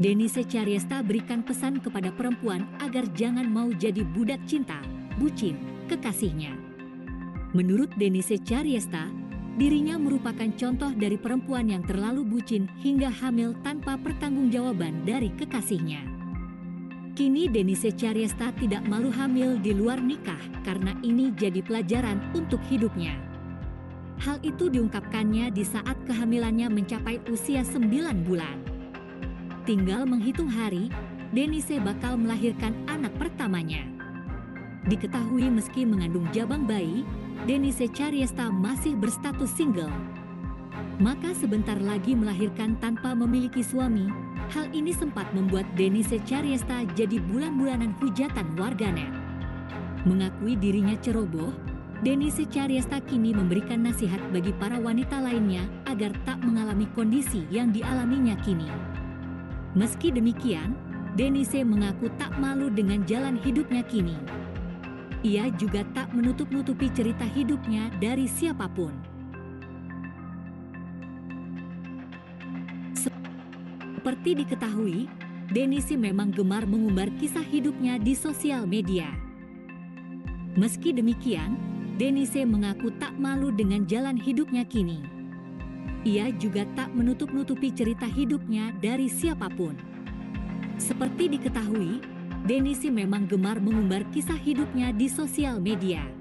Denise Charyesta berikan pesan kepada perempuan agar jangan mau jadi budak cinta, bucin, kekasihnya. Menurut Denise Charyesta, dirinya merupakan contoh dari perempuan yang terlalu bucin hingga hamil tanpa pertanggungjawaban dari kekasihnya. Kini Denise Charyesta tidak malu hamil di luar nikah karena ini jadi pelajaran untuk hidupnya. Hal itu diungkapkannya di saat kehamilannya mencapai usia 9 bulan. Tinggal menghitung hari, Denise bakal melahirkan anak pertamanya. Diketahui meski mengandung jabang bayi, Denise Charyesta masih berstatus single. Maka sebentar lagi melahirkan tanpa memiliki suami. Hal ini sempat membuat Denise Charyesta jadi bulan-bulanan hujatan warganet. Mengakui dirinya ceroboh, Denise Charyesta kini memberikan nasihat bagi para wanita lainnya agar tak mengalami kondisi yang dialaminya kini. Meski demikian, Denise mengaku tak malu dengan jalan hidupnya kini. Ia juga tak menutup-nutupi cerita hidupnya dari siapapun. Seperti diketahui, Denise memang gemar mengumbar kisah hidupnya di sosial media. Meski demikian, Denise mengaku tak malu dengan jalan hidupnya kini. Ia juga tak menutup-nutupi cerita hidupnya dari siapapun. Seperti diketahui, Denise memang gemar mengumbar kisah hidupnya di sosial media.